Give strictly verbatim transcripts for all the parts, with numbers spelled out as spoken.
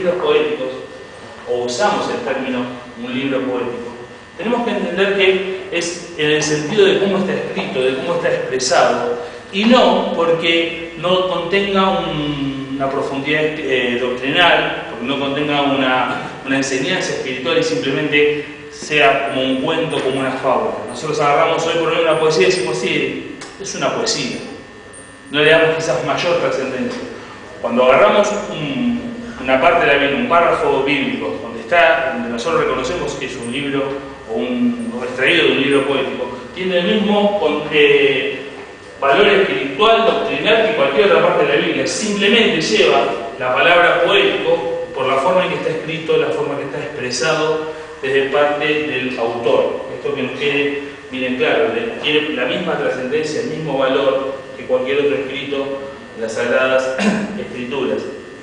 libros poéticos, o usamos el término un libro poético, tenemos que entender que es en el sentido de cómo está escrito, de cómo está expresado, y no porque no contenga un, una profundidad eh, doctrinal, porque no contenga una, una enseñanza espiritual y simplemente sea como un cuento, como una fábula. Nosotros agarramos hoy por hoy una poesía y decimos, sí, es una poesía. No le damos quizás mayor trascendencia. Cuando agarramos un, una parte de la Biblia, un párrafo bíblico, donde está, donde nosotros reconocemos que es un libro o un o extraído de un libro poético, tiene el mismo con, eh, valor espiritual, doctrinal que cualquier otra parte de la Biblia. Simplemente lleva la palabra poético por la forma en que está escrito, la forma en que está expresado desde parte del autor. Esto que nos quede bien claro, tiene la misma trascendencia, el mismo valor que cualquier otro escrito en las Sagradas Escrituras.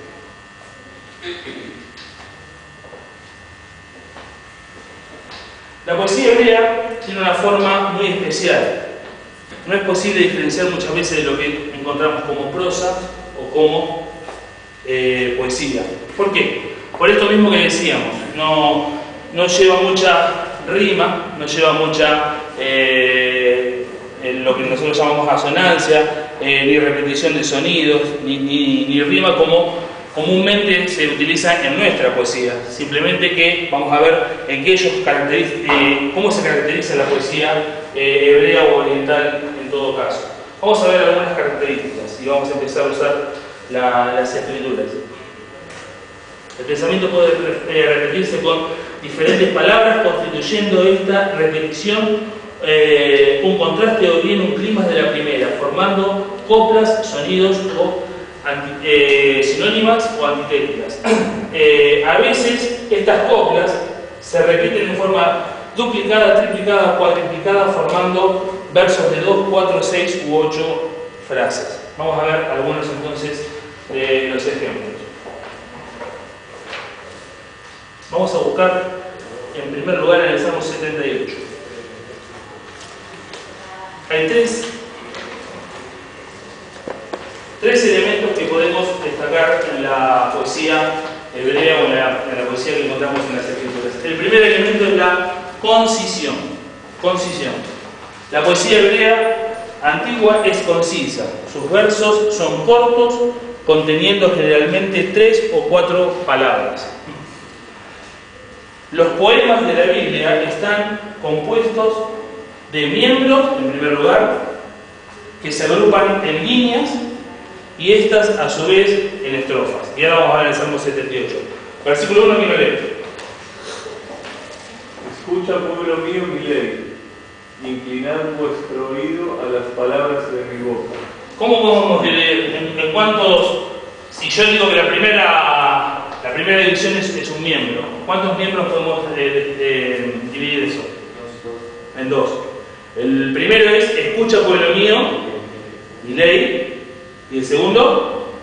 La poesía hebrea tiene una forma muy especial. No es posible diferenciar muchas veces de lo que encontramos como prosa o como eh, poesía. ¿Por qué? Por esto mismo que decíamos, no, no lleva mucha rima, no lleva mucha eh, lo que nosotros llamamos asonancia, eh, ni repetición de sonidos, ni, ni, ni rima como comúnmente se utiliza en nuestra poesía. Simplemente que vamos a ver en qué ellos eh, cómo se caracteriza la poesía eh, hebrea o oriental en todo caso. Vamos a ver algunas características y vamos a empezar a usar la, las escrituras. El pensamiento puede eh, repetirse con diferentes palabras, constituyendo esta repetición eh, un contraste o bien un clima de la primera, formando coplas, sonidos o anti, eh, sinónimas o antitéticas. Eh, a veces estas coplas se repiten en forma duplicada, triplicada, cuadriplicada, formando versos de dos, cuatro, seis u ocho frases. Vamos a ver algunos entonces de los ejemplos. Vamos a buscar en primer lugar en el Salmo setenta y ocho. Hay tres, tres elementos que podemos destacar en la poesía hebrea o en la, en la poesía que encontramos en las escrituras. El primer elemento es la concisión. Concisión. La poesía hebrea antigua es concisa. Sus versos son cortos, conteniendo generalmente tres o cuatro palabras. Los poemas de la Biblia están compuestos de miembros, en primer lugar, que se agrupan en líneas y estas a su vez en estrofas. Y ahora vamos a ver el Salmo setenta y ocho. Versículo uno, quiero leer. Escucha, pueblo mío, mi ley, inclinad vuestro oído a las palabras de mi boca. ¿Cómo podemos leer? ¿En, en cuántos? Si yo digo que la primera, la primera división es, es un miembro, ¿cuántos miembros podemos eh, eh, dividir eso? En dos. El primero es escucha, pueblo mío, mi ley. ¿Y el segundo?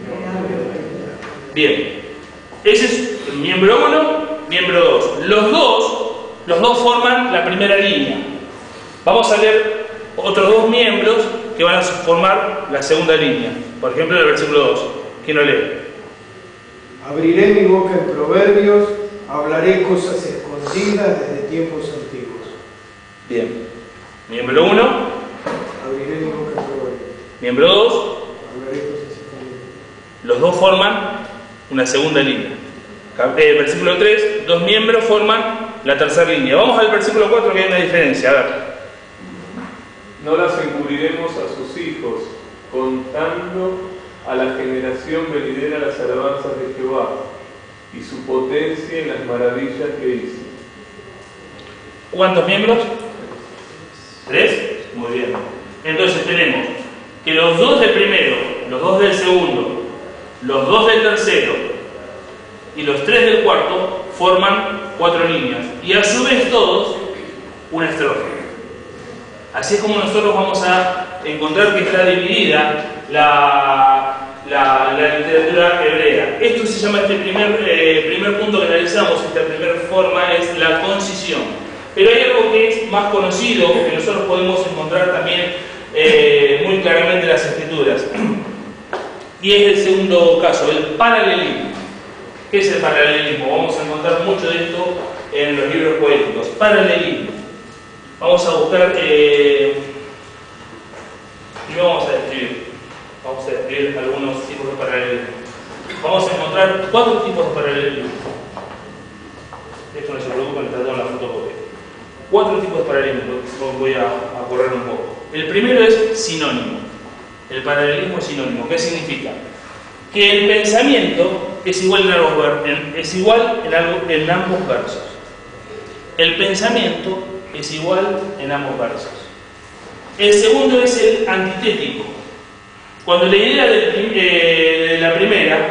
Bien. Ese es el miembro uno, miembro dos. Los dos, los dos forman la primera línea. Vamos a leer otros dos miembros que van a formar la segunda línea. Por ejemplo, el versículo dos. ¿Quién lo lee? Abriré mi boca en proverbios, hablaré cosas escondidas desde tiempos antiguos. Bien. Miembro uno. Abriré mi boca en proverbios. Miembro dos. Hablaré cosas escondidas. Los dos forman una segunda línea. Eh, versículo tres, dos miembros forman la tercera línea. Vamos al versículo cuatro, que hay una diferencia. A ver. No las encubriremos a sus hijos, contando a la generación venidera las alabanzas de Jehová y su potencia en las maravillas que hizo. ¿Cuántos miembros? ¿Tres? Muy bien. Entonces tenemos que los dos del primero, los dos del segundo, los dos del tercero y los tres del cuarto forman cuatro líneas. Y a su vez todos una estrofa. Así es como nosotros vamos a encontrar que está dividida la, la, la literatura hebrea. Esto se llama, este primer, eh, primer punto que analizamos, esta primera forma es la concisión. Pero hay algo que es más conocido, que nosotros podemos encontrar también eh, muy claramente en las escrituras. Y es el segundo caso, el paralelismo. ¿Qué es el paralelismo? Vamos a encontrar mucho de esto en los libros poéticos. Paralelismo. Vamos a buscar... Eh, primero vamos a describir. Vamos a describir algunos tipos de paralelismo. Vamos a encontrar cuatro tipos de paralelismo. Esto no se preocupen, está todo en la fotocopia. Cuatro tipos de paralelismo. Voy a, a correr un poco. El primero es sinónimo. El paralelismo es sinónimo. ¿Qué significa? Que el pensamiento es igual en ambos, es igual en, algo, en ambos versos. El pensamiento es igual en ambos versos. El segundo es el antitético. Cuando la idea de, eh, de la primera,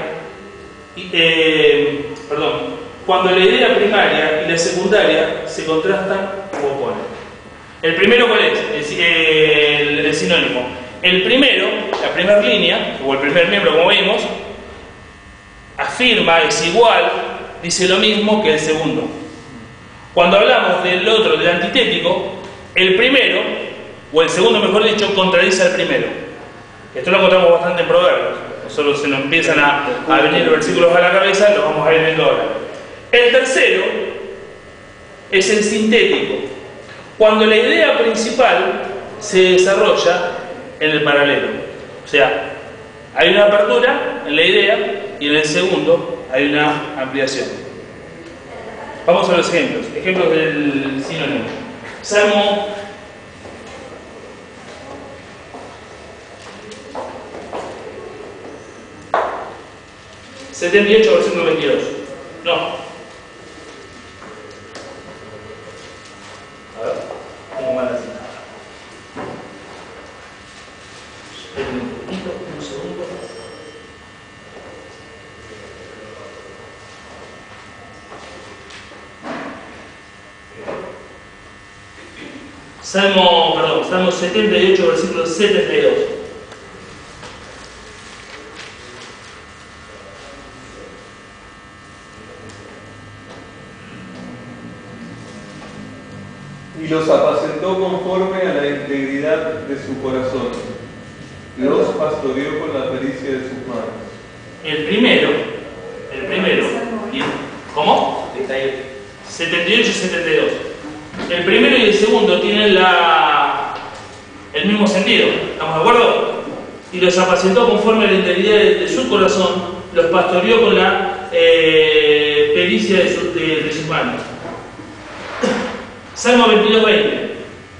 eh, perdón, cuando la idea primaria y la secundaria se contrastan o oponen. El primero, ¿cuál es? El, el, el sinónimo. El primero, la primera línea, o el primer miembro, como vimos, afirma, es igual, dice lo mismo que el segundo. Cuando hablamos del otro, del antitético, el primero, o el segundo, mejor dicho, contradice al primero. Esto lo encontramos bastante en Proverbios. Nosotros se nos empiezan a, a venir los versículos a la cabeza, lo vamos a ir viendo ahora. El tercero es el sintético. Cuando la idea principal se desarrolla en el paralelo. O sea, hay una apertura en la idea y en el segundo hay una ampliación. Vamos a los ejemplos. Ejemplos del sinónimo. Salmo setenta y ocho, versículo veintidós. No. A ver, tengo mal así. Esperen un poquito, un segundo. Salmo, perdón, Salmo setenta y ocho, versículo setenta y dos. Y los apacentó conforme a la integridad de su corazón. Los pastoreó con la pericia de sus manos. El primero, el primero, ¿cómo? setenta y ocho y setenta y dos. El primero y el segundo tienen la, el mismo sentido, ¿estamos de acuerdo? Y los apacentó conforme a la integridad de, de su corazón, los pastoreó con la eh, pericia de, su, de, de sus manos. Salmo veintidós, veinte.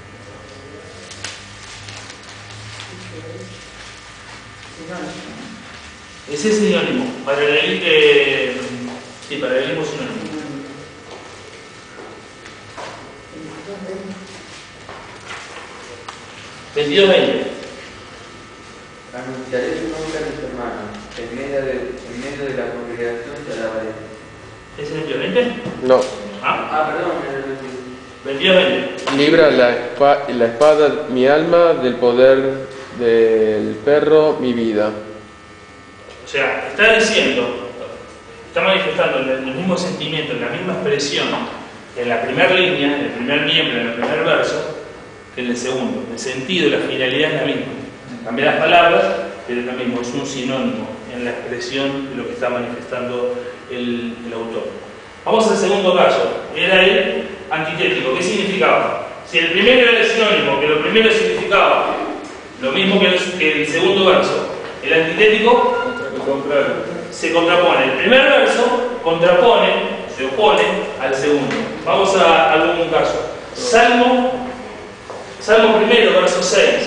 Ese es sinónimo. Paralelismo, eh, sí, paralelismo sinónimo. veintidós, veinte. Anunciaré tu nombre a mis hermanos, en medio de, en medio de la congregación te alabaré. ¿Es el veintidós, veinte? No. Ah, Ah, perdón, el veintidós, veinte. Libra la, espa- la espada mi alma del poder del perro mi vida. O sea, está diciendo, está manifestando el, el mismo sentimiento, la misma expresión en la primera línea, en el primer miembro, en el primer verso, que en el segundo. El sentido, la finalidad es la misma. Cambian las palabras, pero es lo mismo, es un sinónimo en la expresión de lo que está manifestando el, el autor. Vamos al segundo caso. Era el antitético. ¿Qué significaba? Si el primero era el sinónimo, que lo primero significaba lo mismo que el, que el segundo verso, el antitético se contrapone. El primer verso contrapone, se opone al segundo. Vamos a algún caso. Salmo, Salmo primero, verso seis.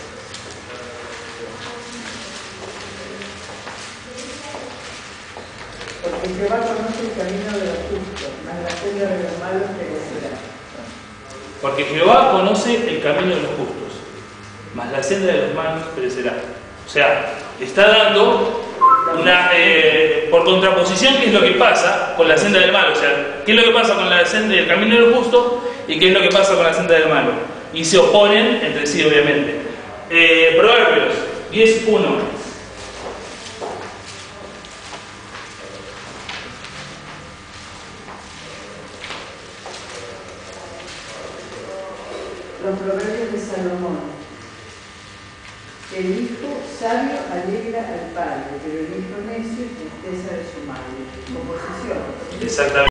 Porque Jehová conoce el camino de los justos, mas la senda de los malos perecerá. Porque Jehová conoce el camino de los justos, mas la senda de los malos perecerá. O sea, está dando una, eh, por contraposición, qué es lo que pasa con la senda del malo. O sea, qué es lo que pasa con la senda del camino de los justos y qué es lo que pasa con la senda del malo. Y se oponen entre sí, obviamente. Eh, Proverbios diez, uno. Los proverbios de Salomón. El hijo sabio alegra al padre, pero el hijo necio tristeza de su madre. Como si Exactamente.